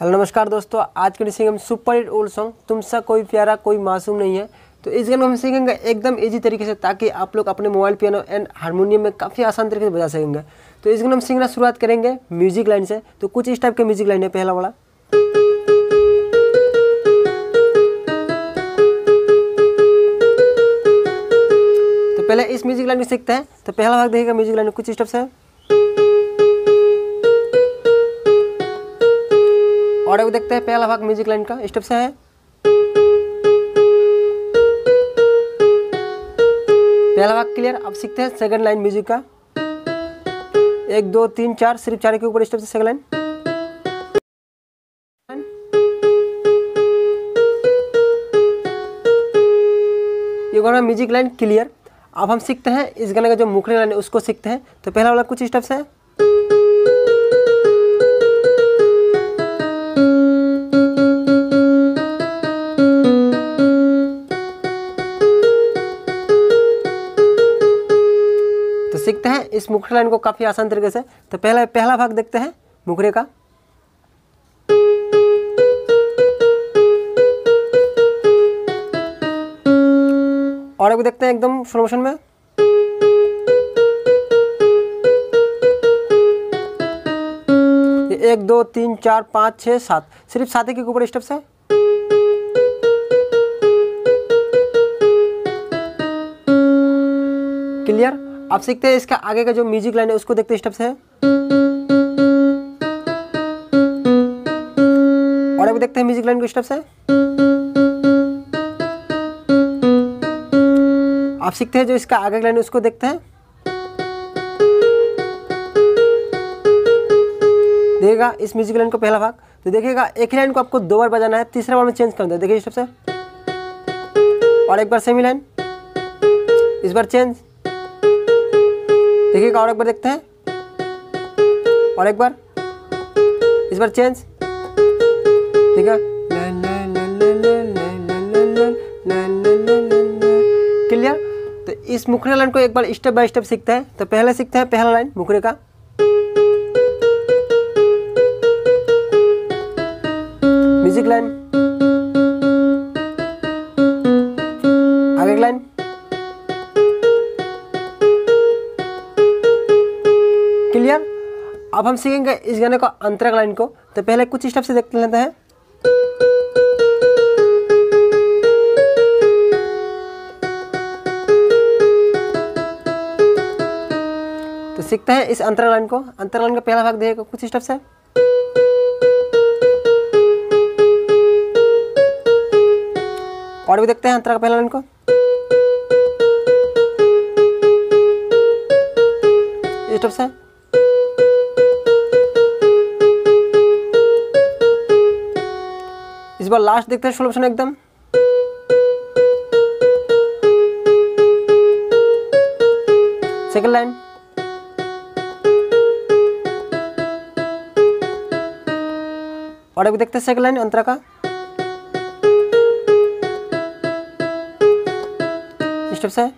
Hello नमस्कार दोस्तों, आज के सीखेंगे हम सुपर हिट ओल्ड सॉन्ग तुमसा कोई प्यारा कोई मासूम नहीं है। तो इस गाने को हम सीखेंगे एकदम इजी तरीके से, ताकि आप लोग अपने मोबाइल पियानो एंड हारमोनियम में काफ़ी आसान तरीके से बजा सकेंगे। तो इस गाने हम सीखना शुरुआत करेंगे म्यूजिक लाइन से। तो कुछ इस टाइप के म्यूजिक लाइन है। पहला वाला तो पहले इस म्यूजिक लाइन को सीखते हैं। तो पहला भाग देखिएगा म्यूजिक लाइन कुछ स्टेप्स है, और अब देखते हैं पहला भाग म्यूजिक लाइन का स्टेप से है। पहला भाग क्लियर। अब सीखते हैं सेकंड लाइन म्यूजिक का। 1 2 3 4, सिर्फ 4 के ऊपर स्टेप से सेकंड लाइन। ये गाना म्यूजिक लाइन क्लियर। अब हम सीखते हैं इस गाने का जो मुखड़े लाइन है उसको सीखते हैं। तो पहला वाला कुछ स्टेप्स है। तो सीखते हैं इस मुखड़े लाइन को काफी आसान तरीके से। तो पहला भाग देखते हैं मुखड़े का। और अभी देखते हैं एकदम स्लो मोशन में। ये 1 2 3 4 5 6 7, सिर्फ 7 के ऊपर स्टेप्स है। क्लियर। अब सीखते हैं इसका आगे का जो म्यूजिक लाइन है उसको देखते हैं स्टेप्स है। और अभी देखते हैं म्यूजिक लाइन को स्टेप्स है। आप सीखते हैं जो इसका आगे का लाइन है उसको देखते हैं। देखिएगा इस म्यूजिक लाइन को पहला भाग। तो देखिएगा एक ही लाइन को आपको 2 बार बजाना है, तीसरा बार में चेंज करना है। देखिए स्टेप्स है। और एक बार सेमी लाइन, इस बार चेंज। देखिएगा और एक बार देखते हैं। और एक बार, इस बार चेंज। देखिएगा क्लियर। तो इस मुखड़े लाइन को एक बार स्टेप बाय स्टेप सीखते हैं। तो पहले सीखते हैं पहला लाइन मुखड़े का। म्यूजिक लाइन, आगे लाइन, क्लियर। अब हम सीखेंगे इस गाने को अंतरंग लाइन को। तो पहले कुछ स्टेप से देख लेते हैं। तो सीखते हैं इस अंतरंग लाइन को। अंतरंग लाइन का पहला भाग देखिएगा कुछ स्टेप से। और भी देखते हैं अंतरा का पहला लाइन को। स्टेप से इस बार लास्ट देखते हैं सोल्यूशन एकदम। सेकंड लाइन, और अभी देखते हैं सेकंड लाइन अंतरा का स्टेप्स है।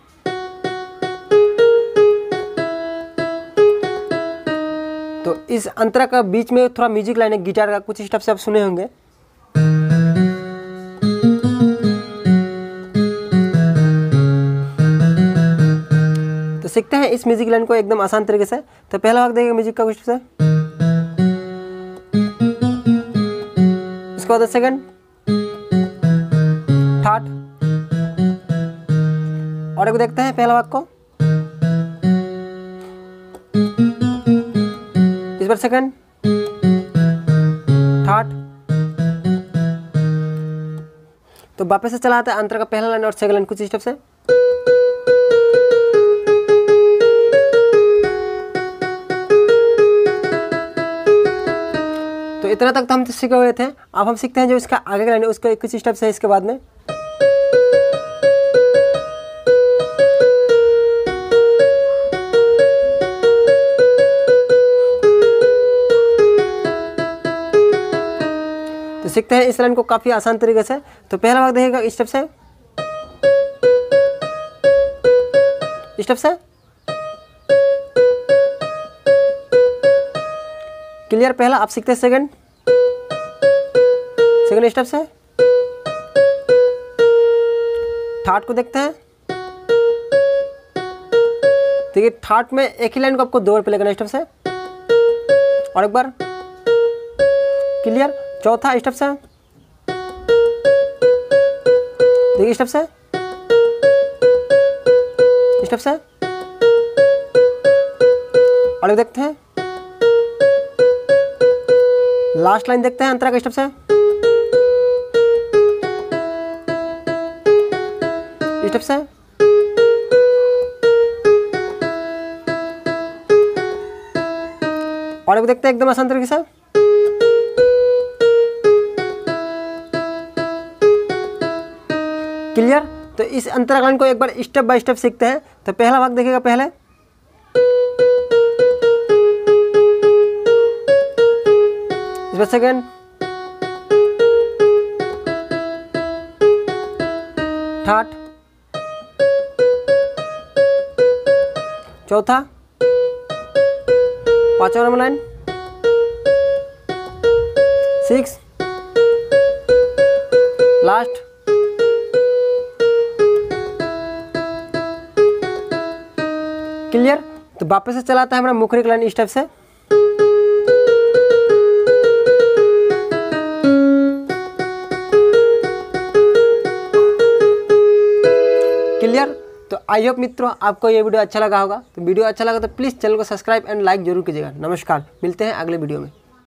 तो इस अंतरा का बीच में थोड़ा म्यूजिक लाइन है गिटार का, कुछ स्टेप्स आप सुने होंगे। तो सीखते हैं इस म्यूजिक लाइन को एकदम आसान तरीके से। तो पहला भाग देखिए म्यूजिक का कुछ स्टेप्स है। इसके बाद सेकंड, थर्ड, और एक देखते हैं पहला भाग को। इस बार सेकंड, थर्ड। तो वापस से चला आता है अंतर का पहला लाइन और सेकंड लाइन कुछ स्टेप से। तो इतना तक तो हम सीखे हुए थे। अब हम सीखते हैं जो इसका आगे का लाइन है उसको कुछ स्टेप्स है इसके बाद में। तो सीखते हैं इस लाइन को काफी आसान तरीके से। तो पहला भाग देखिएगा स्टेप से। स्टेप से क्लियर। पहला आप सीखते हैं सेकंड, सेकंड स्टेप से थर्ड को देखते हैं। देखिए थर्ड में एक ही लाइन को आपको 2 बार प्ले करना स्टेप से, और एक बार। क्लियर। चौथा स्टेप से देखिए, स्टेप से, स्टेप से, और एक देखते हैं। लास्ट लाइन देखते हैं अंतरा का स्टेप से, स्टेप से, और एक देखते हैं एकदम आसान तरीके से। क्लियर। तो इस अंतरा लाइन को एक बार स्टेप बाय स्टेप सीखते हैं। तो पहला भाग देखिएगा पहले, इस बार सेकेंड, थर्ड, चौथा, पांचवा नंबर लाइन, 6, लास्ट। क्लियर। तो वापस से चलाता है हमारा मुखरी लाइन इस टाइप से। क्लियर। तो आई होप मित्रों आपको ये वीडियो अच्छा लगा होगा। तो वीडियो अच्छा लगा तो प्लीज़ चैनल को सब्सक्राइब एंड लाइक जरूर कीजिएगा। नमस्कार, मिलते हैं अगले वीडियो में।